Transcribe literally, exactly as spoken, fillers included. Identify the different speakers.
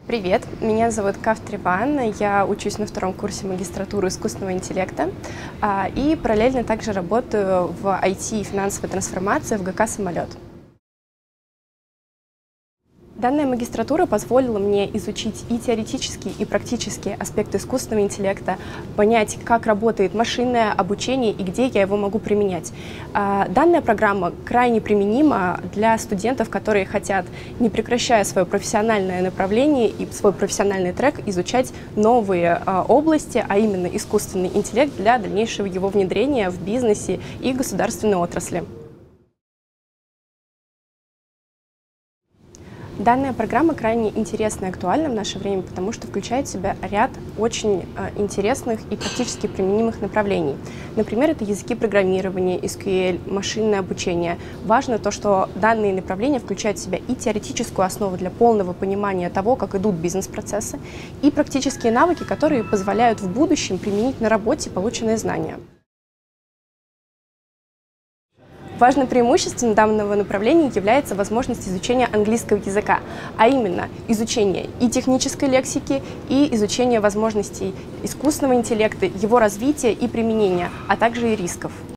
Speaker 1: Привет, меня зовут Кавтри Ванна, я учусь на втором курсе магистратуры искусственного интеллекта а, и параллельно также работаю в ай ти и финансовой трансформации в ГК «Самолет». Данная магистратура позволила мне изучить и теоретические, и практические аспекты искусственного интеллекта, понять, как работает машинное обучение и где я его могу применять. Данная программа крайне применима для студентов, которые хотят, не прекращая свое профессиональное направление и свой профессиональный трек, изучать новые области, а именно искусственный интеллект для дальнейшего его внедрения в бизнесе и государственной отрасли. Данная программа крайне интересна и актуальна в наше время, потому что включает в себя ряд очень э, интересных и практически применимых направлений. Например, это языки программирования, эс кью эль, машинное обучение. Важно то, что данные направления включают в себя и теоретическую основу для полного понимания того, как идут бизнес-процессы, и практические навыки, которые позволяют в будущем применить на работе полученные знания. Важным преимуществом данного направления является возможность изучения английского языка, а именно изучение и технической лексики, и изучение возможностей искусственного интеллекта, его развития и применения, а также и рисков.